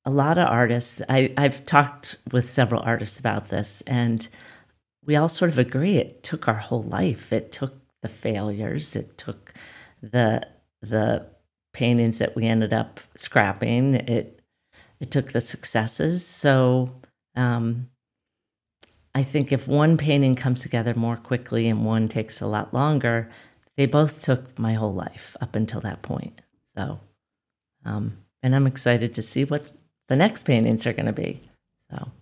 a lot of artists, I've talked with several artists about this, and we all sort of agree it took our whole life. It took the failures, it took the paintings that we ended up scrapping, it took the successes. So I think if one painting comes together more quickly and one takes a lot longer, they both took my whole life up until that point. So, and I'm excited to see what the next paintings are going to be. So.